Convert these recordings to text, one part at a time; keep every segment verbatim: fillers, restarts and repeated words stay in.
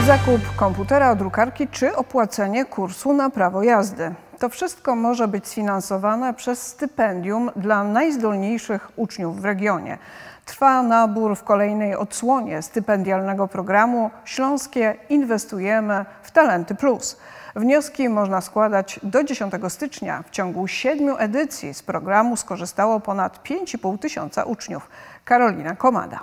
Zakup komputera, drukarki czy opłacenie kursu na prawo jazdy. To wszystko może być sfinansowane przez stypendium dla najzdolniejszych uczniów w regionie. Trwa nabór w kolejnej odsłonie stypendialnego programu Śląskie Inwestujemy w Talenty Plus. Wnioski można składać do dziesiątego stycznia. W ciągu siedmiu edycji z programu skorzystało ponad pięć i pół tysiąca uczniów. Karolina Komada.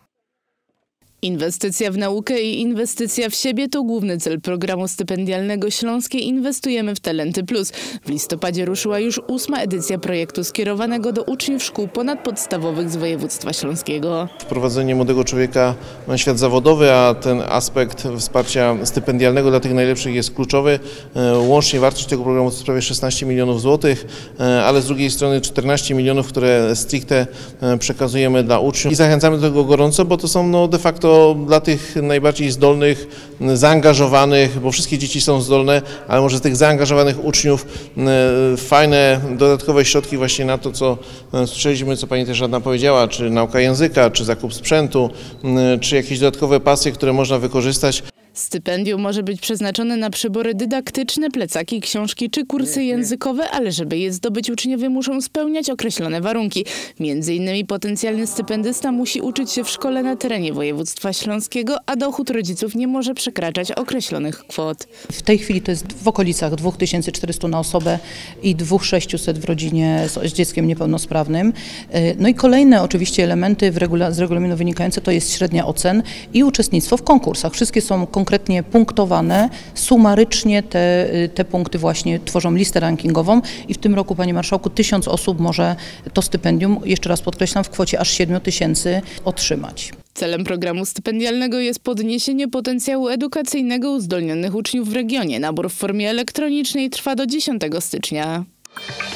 Inwestycja w naukę i inwestycja w siebie to główny cel programu stypendialnego Śląskie Inwestujemy w Talenty Plus. W listopadzie ruszyła już ósma edycja projektu skierowanego do uczniów szkół ponadpodstawowych z województwa śląskiego. Wprowadzenie młodego człowieka na świat zawodowy, a ten aspekt wsparcia stypendialnego dla tych najlepszych jest kluczowy. Łącznie wartość tego programu to prawie szesnaście milionów złotych, ale z drugiej strony czternaście milionów, które stricte przekazujemy dla uczniów. I zachęcamy do tego gorąco, bo to są no, de facto dla tych najbardziej zdolnych, zaangażowanych, bo wszystkie dzieci są zdolne, ale może z tych zaangażowanych uczniów fajne, dodatkowe środki właśnie na to, co słyszeliśmy, co pani też Żadna powiedziała, czy nauka języka, czy zakup sprzętu, czy jakieś dodatkowe pasje, które można wykorzystać. Stypendium może być przeznaczone na przybory dydaktyczne, plecaki, książki czy kursy językowe, ale żeby je zdobyć, uczniowie muszą spełniać określone warunki. Między innymi potencjalny stypendysta musi uczyć się w szkole na terenie województwa śląskiego, a dochód rodziców nie może przekraczać określonych kwot. W tej chwili to jest w okolicach dwa tysiące czterysta na osobę i dwa tysiące sześćset w rodzinie z, z dzieckiem niepełnosprawnym. No i kolejne oczywiście elementy w regula z regulaminu wynikające to jest średnia ocen i uczestnictwo w konkursach. Wszystkie są konkretnie punktowane, sumarycznie te, te punkty właśnie tworzą listę rankingową i w tym roku, panie marszałku, tysiąc osób może to stypendium, jeszcze raz podkreślam, w kwocie aż siedmiu tysięcy otrzymać. Celem programu stypendialnego jest podniesienie potencjału edukacyjnego uzdolnionych uczniów w regionie. Nabór w formie elektronicznej trwa do dziesiątego stycznia.